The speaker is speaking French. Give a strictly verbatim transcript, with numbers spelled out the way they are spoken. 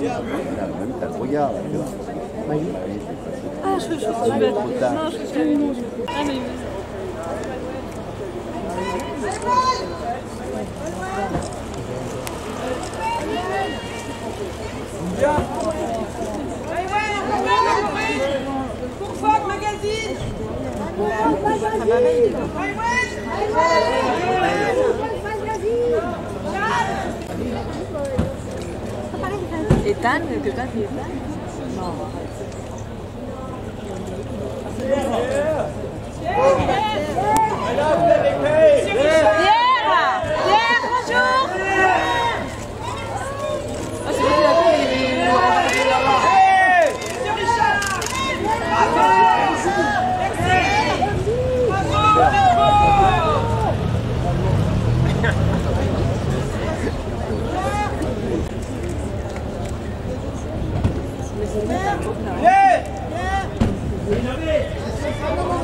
Même t'as le regard là, tu vois. Oui. Ah, je, je, je, je, je, je, non, je suis non, je... Ah, mais... Pour Fog Magazine. Ethan, que toi tu es Ethan? Non. Pierre! Pierre, bonjour! Ah, c'est vrai que la Yeah! Yeah!